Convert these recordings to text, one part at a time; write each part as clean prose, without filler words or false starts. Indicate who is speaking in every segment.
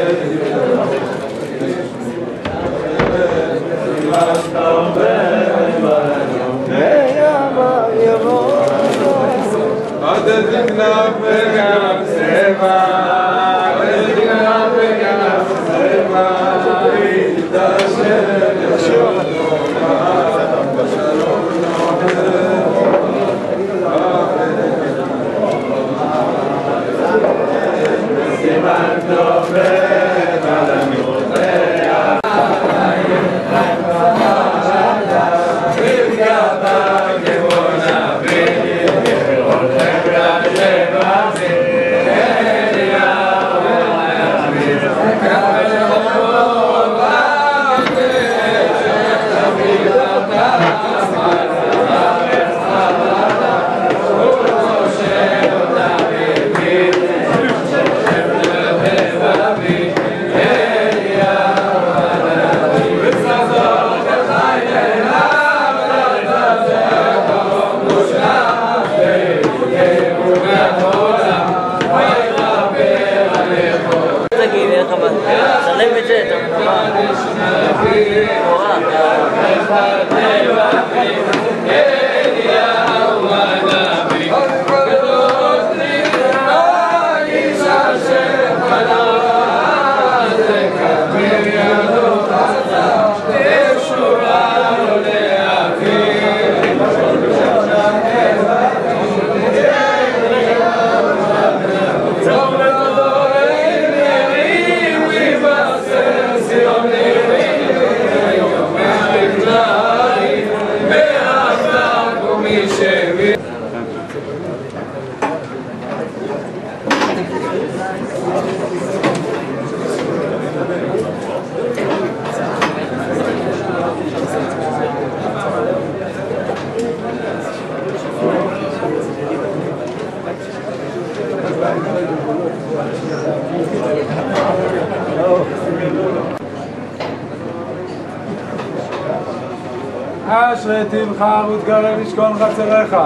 Speaker 1: אשרי תבחר ותקרב לשכון חצריך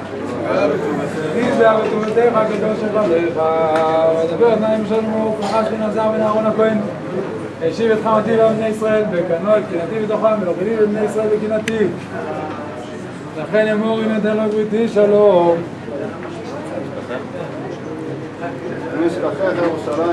Speaker 1: נזבח בטובתך הקדוש של חבליך ודבר תנאים שלמו כוחש בן עזר בן אהרון הכהן השיב את חמתי לבני ישראל וקנו את קנאתי בתוכם ולא את בני ישראל בקנאתי לכן אמור הנה תן לו בריתי שלום
Speaker 2: משכחך ירושלים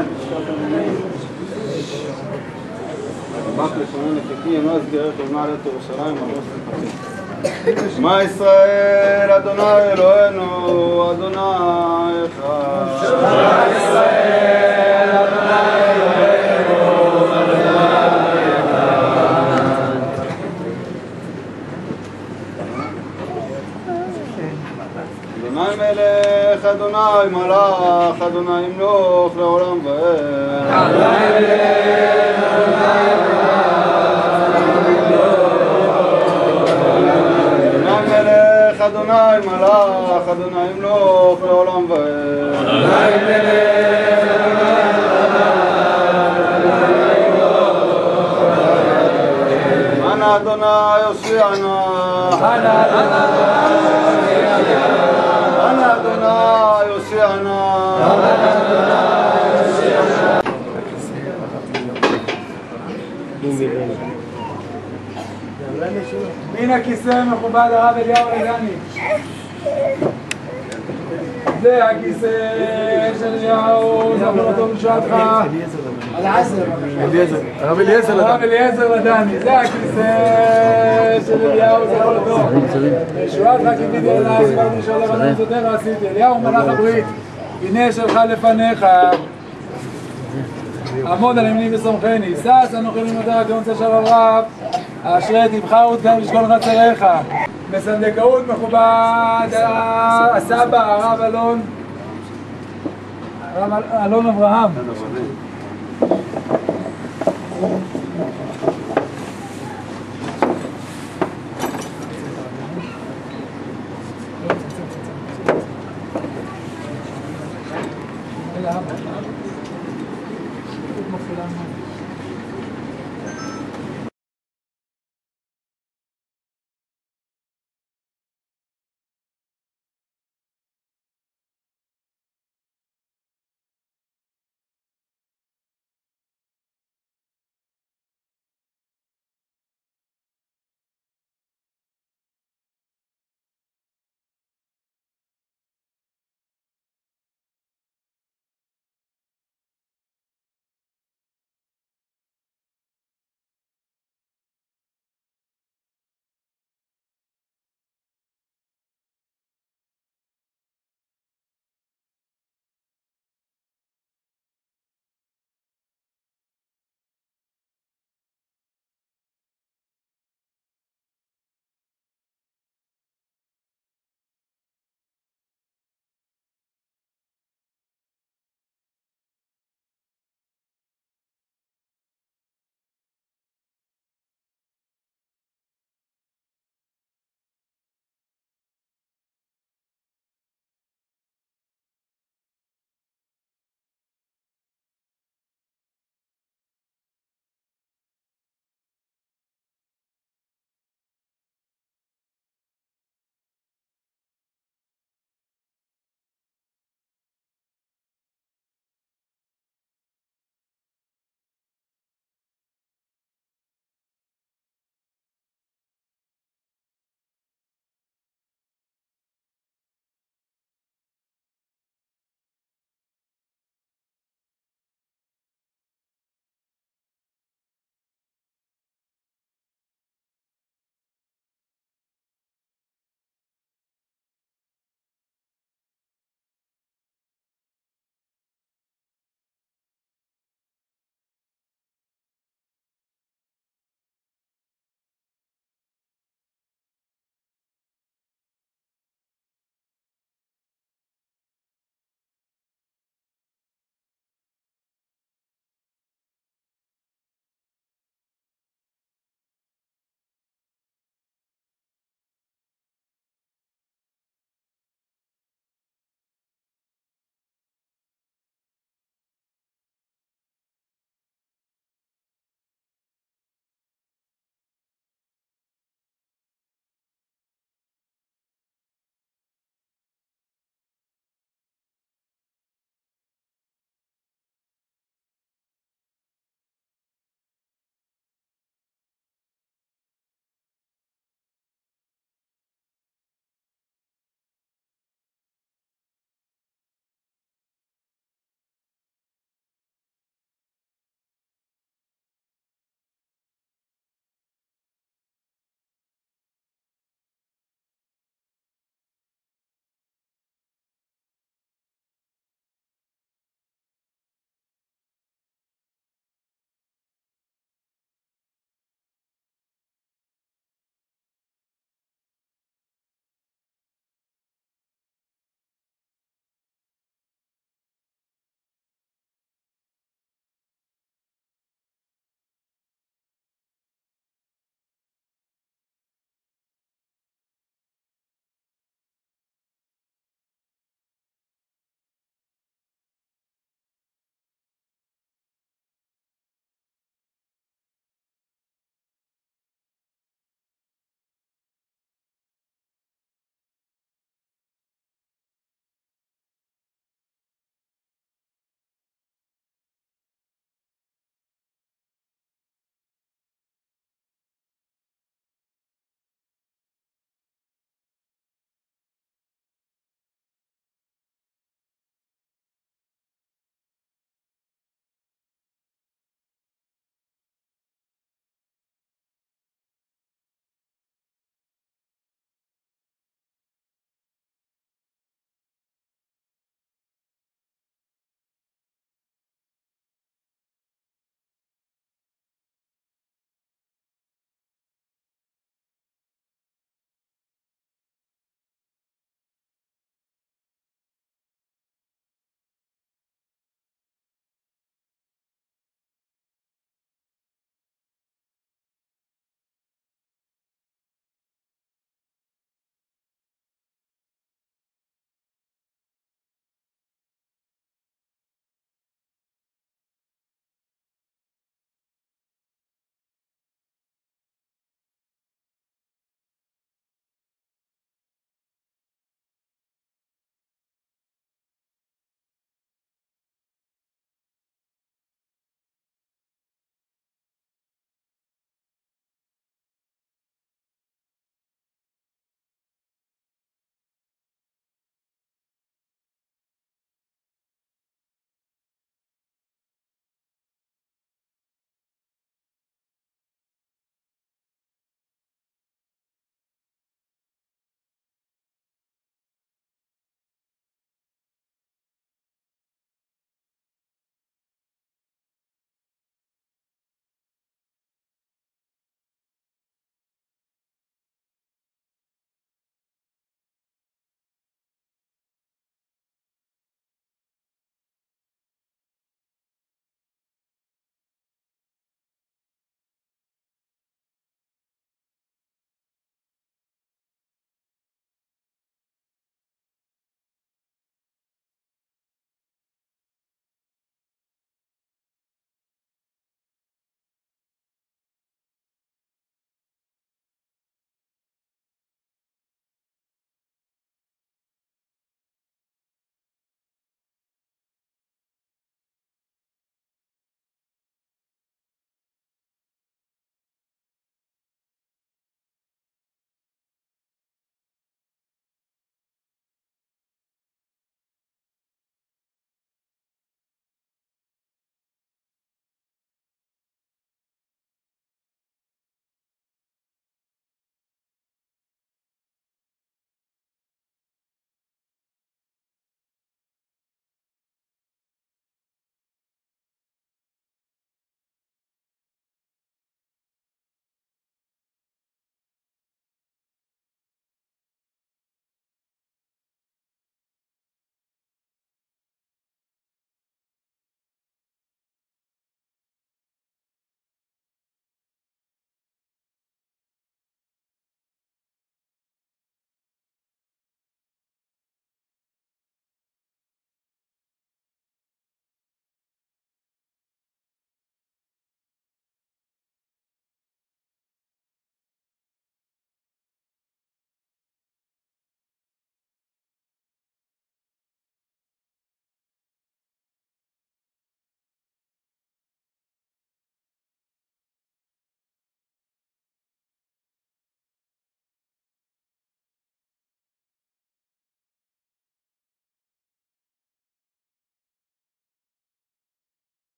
Speaker 2: בק לפנינו נקי אמר סגרת ומעלת ירושלים על ראש שמע ישראל אדוני אלוהינו אדוני אחד שמע ישראל אדוני אלוהינו אדוני אחד אדוני מלך אדוני מלך אדוני ימלוך לעולם ועד אדוני מלך אדוני מלך, אדוני ימלוך לעולם ועד. אדוני מלך, אדוני ימלוך לעולם ועד. אנא אדוני יושיענה. אנא אדוני יושיענה.
Speaker 1: מן הכיסא מכובד הרב אליהו לדני זה הכיסא של אליהו זכור אותו בשעתך הרב אליעזר לדני זה הכיסא של אליהו זכור אותו בשעתך כיביתי אליי סברתי שעולה בנם זותיך עשיתי אליהו מלאך הברית הנה שלך לפניך עמוד על ימיני וסומכני שש אנוכי לימודי כיומצא של הרב אשרי תבחר ותקרב לשכון חצריך בסנדקאות מכובד הסבא הרב אלון אברהם